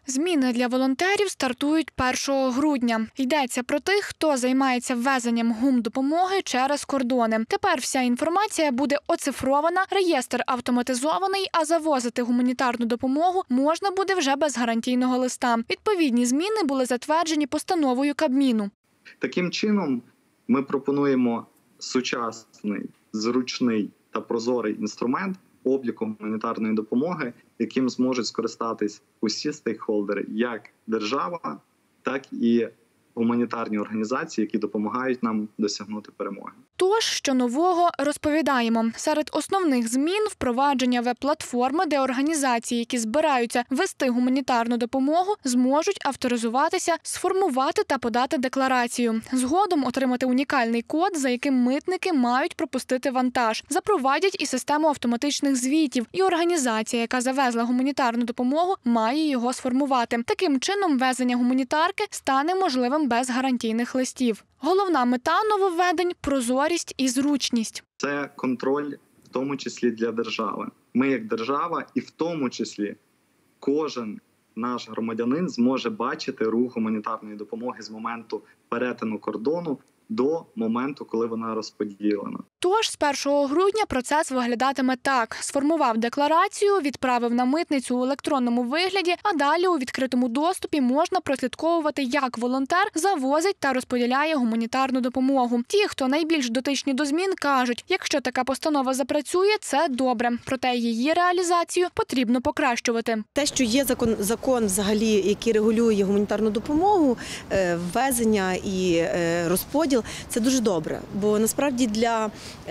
Зміни для волонтерів стартують 1 грудня. Йдеться про тих, хто займається ввезенням гумдопомоги через кордони. Тепер вся інформація буде оцифрована, реєстр автоматизований, а завозити гуманітарну допомогу можна буде вже без гарантійного листа. Відповідні зміни були затверджені постановою Кабміну. Таким чином, ми пропонуємо сучасний, зручний та прозорий інструмент обліку гуманітарної допомоги, яким зможуть скористатись усі стейкхолдери, як держава, так і гуманітарні організації, які допомагають нам досягнути перемоги. Тож, що нового, розповідаємо. Серед основних змін – впровадження веб-платформи, де організації, які збираються вести гуманітарну допомогу, зможуть авторизуватися, сформувати та подати декларацію. Згодом отримати унікальний код, за яким митники мають пропустити вантаж. Запровадять і систему автоматичних звітів. І організація, яка завезла гуманітарну допомогу, має його сформувати. Таким чином, везення гуманітарки стане можливим без гарантійних листів. Головна мета нововведень – прозорість і зручність. Це контроль, в тому числі для держави. Ми як держава і в тому числі кожен наш громадянин зможе бачити рух гуманітарної допомоги з моменту перетину кордону до моменту, коли вона розподілена. Тож з 1 грудня процес виглядатиме так. Сформував декларацію, відправив на митницю у електронному вигляді, а далі у відкритому доступі можна прослідковувати, як волонтер завозить та розподіляє гуманітарну допомогу. Ті, хто найбільш дотичні до змін, кажуть, якщо така постанова запрацює, це добре. Проте її реалізацію потрібно покращувати. Те, що є закон взагалі, який регулює гуманітарну допомогу, ввезення і розподіл, це дуже добре. Бо насправді для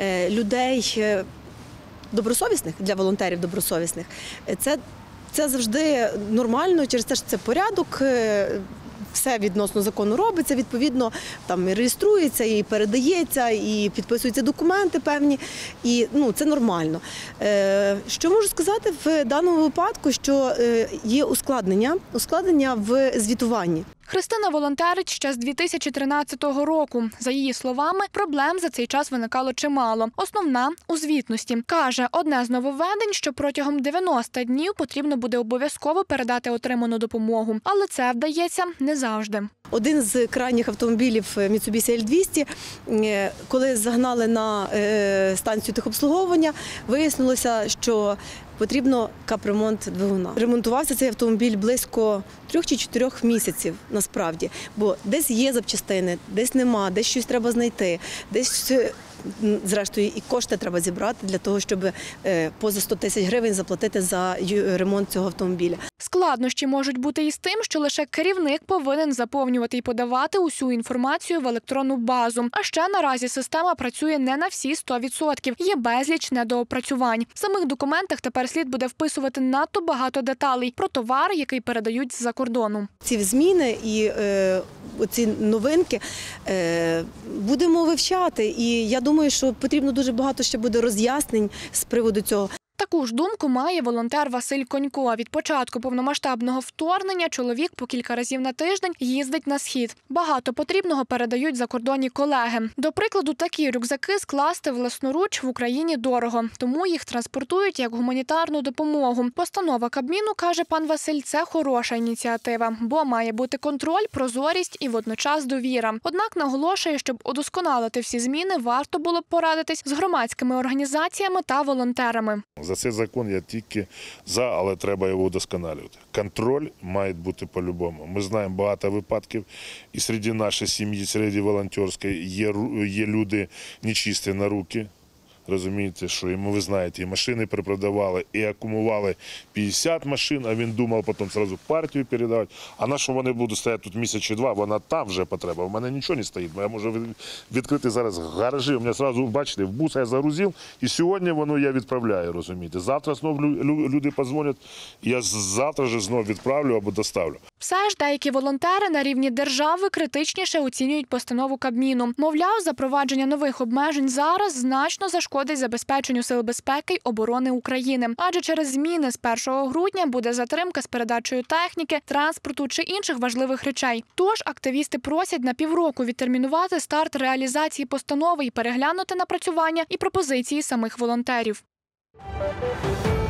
людей добросовісних, для волонтерів добросовісних, це завжди нормально, через те, що це порядок, все відносно закону робиться, відповідно, там і реєструється, і передається, і підписуються документи певні, і це нормально. Що можу сказати в даному випадку, що є ускладнення в звітуванні. Христина волонтерить ще з 2013 року. За її словами, проблем за цей час виникало чимало. Основна – у звітності. Каже, одне з нововведень, що протягом 90 днів потрібно буде обов'язково передати отриману допомогу. Але це вдається не завжди. Один з крайніх автомобілів Mitsubishi L200, коли загнали на станцію техобслуговування, вияснилося, що потрібно капремонт двигуна. Ремонтувався цей автомобіль близько 3 чи 4 місяців, насправді. Бо десь є запчастини, десь нема, десь щось треба знайти, десь, зрештою, і кошти треба зібрати для того, щоб поза 100 тисяч гривень заплатити за ремонт цього автомобіля. Складнощі можуть бути і з тим, що лише керівник повинен заповнювати і подавати усю інформацію в електронну базу. А ще наразі система працює не на всі 100%. Є безліч недоопрацювань. В самих документах тепер слід буде вписувати надто багато деталей про товар, який передають з-за кордону. Ці зміни і ці новинки будемо вивчати. І я думаю, що потрібно дуже багато ще буде роз'яснень з приводу цього. Таку ж думку має волонтер Василь Конько. Від початку повномасштабного вторгнення чоловік по кілька разів на тиждень їздить на схід. Багато потрібного передають закордонні колеги. До прикладу, такі рюкзаки скласти власноруч в Україні дорого, тому їх транспортують як гуманітарну допомогу. Постанова Кабміну, каже пан Василь, це хороша ініціатива, бо має бути контроль, прозорість і водночас довіра. Однак наголошує, щоб удосконалити всі зміни, варто було б порадитись з громадськими організаціями та волонтерами. За цей закон я тільки за, але треба його удосконалювати. Контроль має бути по-любому. Ми знаємо багато випадків, і серед нашої сім'ї, серед волонтерської, є люди нечисті на руки. Розумієте, що йому, ви знаєте, і машини перепродавали, і акумували 50 машин, а він думав потім одразу партію передавати. А на що вони будуть стояти тут місяць чи два, вона там вже потреба. У мене нічого не стоїть, я можу відкрити зараз гаражі. У мене одразу, бачите, в бус я загрузив, і сьогодні воно я відправляю, розумієте. Завтра знову люди подзвонять, і я завтра ж знову відправлю або доставлю. Все ж деякі волонтери на рівні держави критичніше оцінюють постанову Кабміну. Мовляв, запровадження нових обмежень зараз значно зашкодить забезпеченню сил безпеки й оборони України. Адже через зміни з 1 грудня буде затримка з передачею техніки, транспорту чи інших важливих речей. Тож активісти просять на півроку відтермінувати старт реалізації постанови і переглянути напрацювання і пропозиції самих волонтерів.